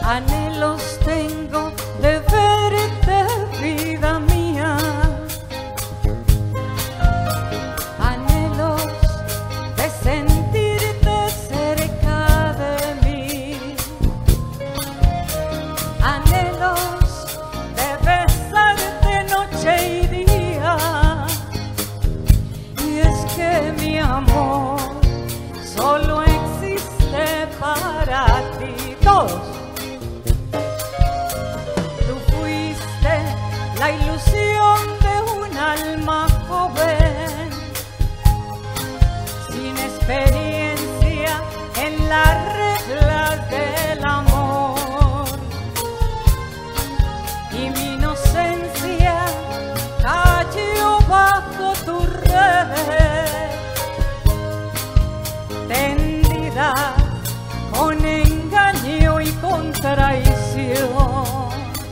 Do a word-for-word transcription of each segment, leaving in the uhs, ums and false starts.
Anhelos tengo de verte, vida mía. Anhelos de sentirte cerca de mí. Anhelos de besarte noche y día. Y es que mi amor solo existe para ti. Todos. La ilusión de un alma joven, sin experiencia en las reglas del amor. Y mi inocencia cayó bajo tu red, tendida con engaño y con traición.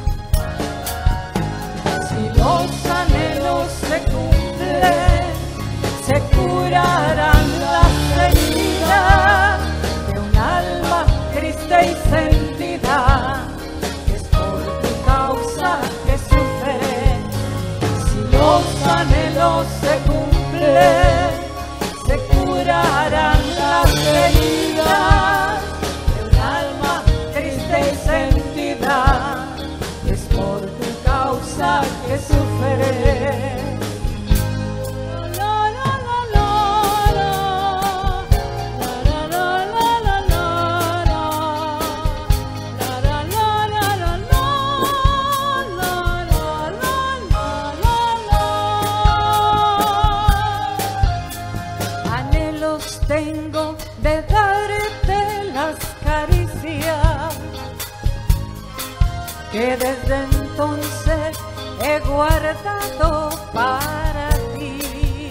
Los anhelos se cumplen, se curarán las heridas de un alma triste y sentida, que es por tu causa que sufre. Si los anhelos se cumplen, se curarán las heridas de un alma triste y sentida, que es por tu causa que sufre. Anhelos tengo de darte las caricias que desde entonces he guardado para ti.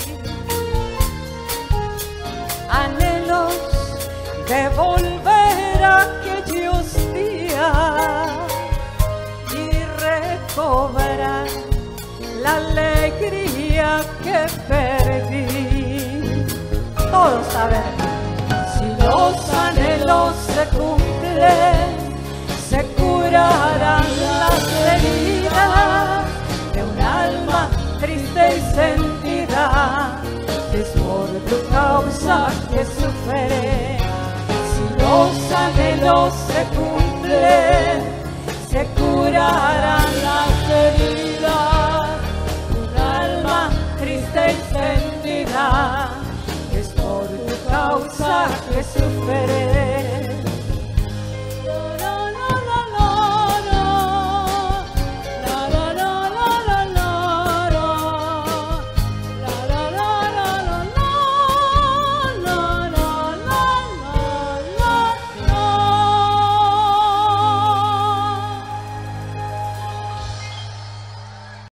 Anhelos de volver a aquellos días y recobrar la alegría que perdí. Todos saben, si los anhelos se cumplen, se curarán las heridas de un alma triste y sentida, que es por tu causa que sufre. Si los anhelos se cumplen, se curarán las heridas de un alma triste y sentida, que es por tu causa que sufre.